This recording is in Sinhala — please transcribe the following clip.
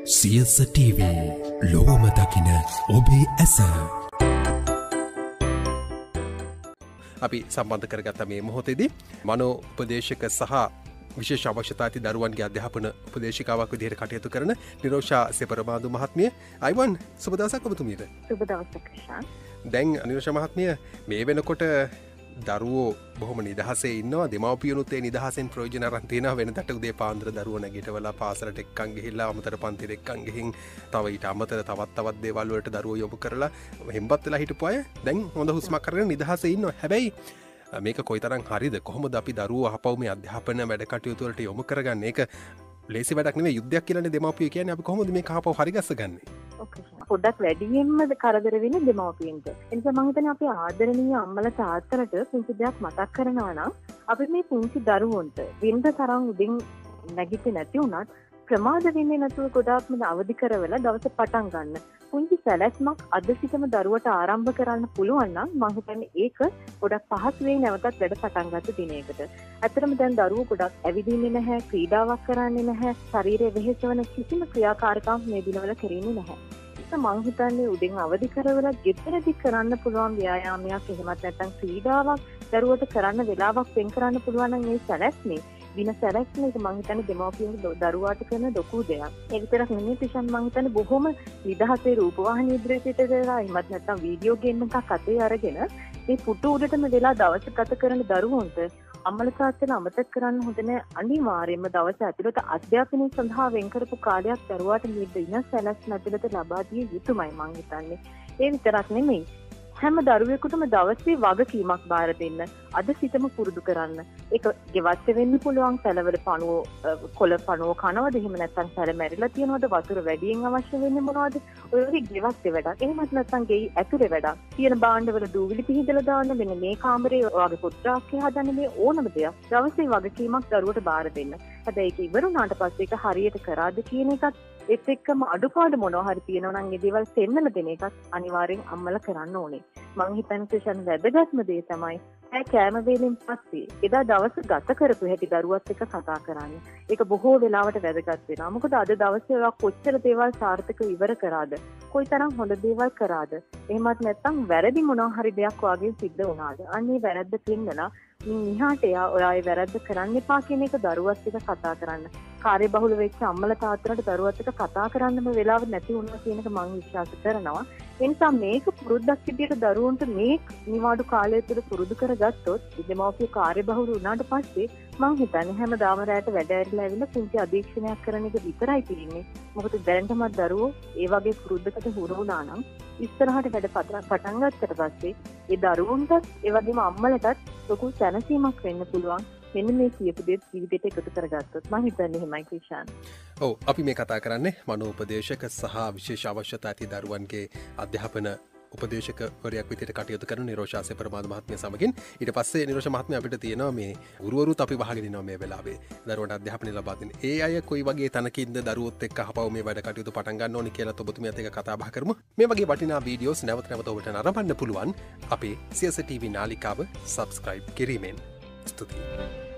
සියස TV ලොවම දකින ඔබේ ඇස. අපි සම්බන්ධ කරගත්ත මේ මොහොතේදී මනෝ උපදේශක සහ විශේෂ අවශ්‍යතා ඇති දරුවන්ගේ අධ්‍යාපන උපදේශිකාවක් විදිහට කටයුතු කරන නිරෝෂා සෙපරමාදු මහත්මිය. අයිවන් සුබ දවසක් ඔබතුමීට. සුබ දවසක් ශාන්. දැන් නිරෝෂා මහත්මිය මේ වෙනකොට දරුවෝ බොහොම නිදහසේ ඉන්නවා. දෙමව්පියනුත් ඒ නිදහසෙන් ප්‍රයෝජන අරන් තියෙනවා. වෙනදට උදේ පාන්දර දරුවෝ නැගිටවලා පාසලට එක්කන් ගිහිල්ලා අමතර පන්තිර එක්කන් ගිහින් තව ඊට අමතර තවත් දේවල් වලට දරුවෝ යොමු කරලා හෙම්බත් වෙලා හිටපු අය දැන් හොඳ හුස්මක් අරගෙන නිදහසේ ඉන්නවා. හැබැයි මේක කොයිතරම් හරිද? කොහොමද අපි දරුවෝ අහපව් මේ අධ්‍යාපන වැඩ කටයුතු වලට යොමු කරගන්නේ? ඒක ලේසි වැඩක් නෙමෙයි, යුද්ධයක් කියලානේ දෙමව්පියෝ කියන්නේ. අපි කොහොමද මේක අහපව් හරි ගස්සගන්නේ? පොඩ්ඩක් වැඩියෙන්ම කරදර වෙන්නේ දෙමව්පියන්ට. එනිසා මම හිතන්නේ අපි ආදරණීය අම්මලා තාත්තලට පුංචි දෙයක් මතක් කරනවා නම් අපි මේ පුංචි දරුවන්ට වින්ද තරම් උදින් නැගිටින්නේ නැති වුණත් ප්‍රමාද වෙන්නේ නැතුව ගොඩාක්ම අවදි කරවලා දවස පටන් ගන්න. පුංචි සැලැස්මක් අද සිටම දරුවට ආරම්භ කරන්න පුළුවන් නම් මම හිතන්නේ ඒක ගොඩක් පහසු වෙයි නැවතත් වැඩ පටන් ගන්න දිනයකට. ඇත්තටම දැන් දරුවෝ ගොඩක් ඇවිදින්නේ නැහැ, ක්‍රීඩාවක් කරන්නේ නැහැ, ශරීරය වෙහෙසවන කිසිම ක්‍රියාකාරකම් මේ දිනවල කරන්නේ නැහැ. ඒක මම හිතන්නේ උදෙන් අවදි කරවලා ගෙදරදී කරන්න පුළුවන් ව්‍යායාමයක් එහෙමත් නැත්නම් ක්‍රීඩාවක් දරුවට කරන්න වෙලාවක් වෙන් කරන්න පුළුවන් නම් මේ සැලැස්මේ වින සැලැස්ම එක මම හිතන්නේ දෙමව්පියන්ගේ දරුවාට කරන ලොකු දෙයක්. ඒ විතරක් නෙමෙයි ටිෂන් මම හිතන්නේ බොහොම නිදහසේ රූපවාහිනිය ඉදිරියට දාලා එහෙමත් නැත්නම් වීඩියෝ ගේම් එකක් අතේ අරගෙන මේ පුටු උඩටම වෙලා දවස ගත කරන දරුවන්ට අම්මලා තාත්තලා අමතක කරන්න හොඳ නැහැ. අනිවාර්යයෙන්ම දවස ඇතුළත අධ්‍යාපනය සඳහා වෙන් කරපු කාලයක් දරුවාට මේ දින සැලැස්ම ඇතුළත ලබා දිය යුතුමයි මම හිතන්නේ. ඒ විතරක් නෙමෙයි හැම දරුවෙකුටම දවසේ වගකීමක් බාර දෙන්න. අද සිටම පුරුදු කරන්න. ඒක ගෙවච්ච වෙන්න පුළුවන්. සැලවල පණුව කොළ පණුව කනවද? එහෙම නැත්නම් සැල මැරිලා තියෙනවද? වතුර වැඩියෙන් අවශ්‍ය වෙන්නේ මොනවද? ඔය වගේ ගෙවච්ච වැඩක්. එහෙමත් නැත්නම් ගෙයි ඇතුලේ වැඩක්. තියෙන භාණ්ඩවල දූවිලි පිහිදලා දාන්න, මෙන්න මේ කාමරේ ඔයාගේ පුත්‍රාක්ෂේ හදන්න, මේ ඕනම දෙයක්. දවසේ වගකීමක් දරුවට බාර දෙන්න. හැබැයි ඒක ඉවර වුණාට පස්සේ ඒක හරියට කරාද කියන එකත් ඒත් එක්කම අඩුපාඩු මොනවා හරි තියෙනවා නම් ඒ දේවල් පෙන්නලා දෙන එකත් අනිවාර්යෙන් අම්මලා කරන්න ඕනේ. මං හිතන්නේ ටෙෂන් වැදගත්ම දේ තමයි ඇයි කෑම වේලෙන් පස්සේ එදා දවස ගත කරපු හැටි දරුවත් එක්ක කතා කරන්නේ. ඒක බොහෝ වෙලාවට වැදගත් වෙනවා. මොකද අද දවසේ ඔයා කොච්චර දේවල් සාර්ථකව ඉවර කරාද? කොයිතරම් හොඳ දේවල් කරාද? එහෙමත් නැත්නම් වැරදි මොනවා හරි දෙයක් වාගේ සිද්ධ වුණාද? අන්නේ වැරද්ද පෙන්නලා මිනිහාට ඔයාගේ වැරද්ද කරන්න එපා කියන එක දරුවත් එක්ක කතා කරන්න. කාර්යබහුල වෙච්ච අම්මලා තාත්තලාට දරුවත් එක්ක කතා කරන්නම වෙලාව නැති වුණා කියන එක මම විශ්වාස කරනවා. ඒ නිසා මේක පුරුද්දක් විදියට දරුවන්ට මේ නිවාඩු කාලය තුළ පුරුදු කරගත්තොත් දෙමව්පිය කාර්යබහුල වුණාට පස්සේ මම හිතන්නේ හැමදාම රැයට වැඩ ඇරිලා ඇවිල්ලා පුංචි අධීක්ෂණයක් කරන එක විතරයි තියෙන්නේ. මොකද දැනටමත් දරුවෝ ඒ වගේ පුරුද්දකට හුරු වුණා නම් ඉස්සරහට වැඩ පටන් ගත්තට පස්සේ ඒ දරුවන්ටත් ඒ වගේම අම්මලටත් ලොකු සැනසීමක් වෙන්න පුළුවන්. මෙන්න මේ කියපු දේ ජීවිතේට එකතු කරගත්තොත් මම හිතන්නේ එහෙමයි ක්‍රිෂාන්. ඔව් අපි මේ කතා කරන්නේ මනෝ උපදේශක සහ විශේෂ අවශ්‍යතා ඇති දරුවන්ගේ අධ්‍යාපන උපදේශකවරයෙක් විදිහට කටයුතු කරන නිරෝෂා සෙපරමාදු මහත්මිය සමගින්. ඊට පස්සේ නිරෝෂා මහත්මිය අපිට තියෙනවා මේ ගුරුවරුත් අපි වහගෙන ඉන්නවා මේ වෙලාවේ දරුවන්ට අධ්‍යාපනය ලබා දෙන්න. ඒ අය කොයි වගේ තනකින්ද දරුවොත් එක්ක අහපව මේ වැඩ කටයුතු පටන් ගන්න ඕනි කියලා ඔබතුමියත් එක්ක කතා බහ කරමු. මේ වගේ වටිනා වීඩියෝස් නැවත ඔබට නරඹන්න පුළුවන් අපේ සියස TV නාලිකාව සබ්ස්ක්‍රයිබ් කිරීමෙන්. ස්තුතියි.